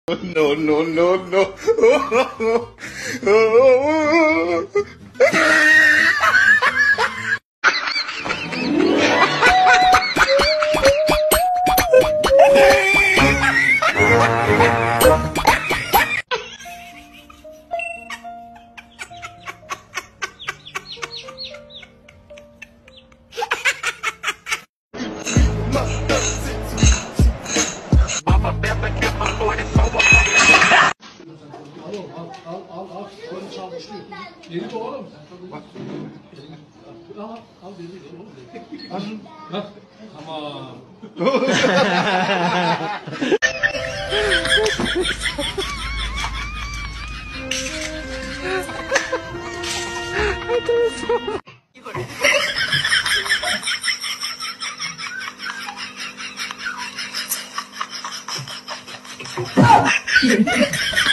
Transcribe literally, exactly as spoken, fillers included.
No, no, no, no. Al al al al. Onu çalışıyor. Geri de oğlum. Bak. Al al dedi oğlum. Al. Bak. Tamam. Ah!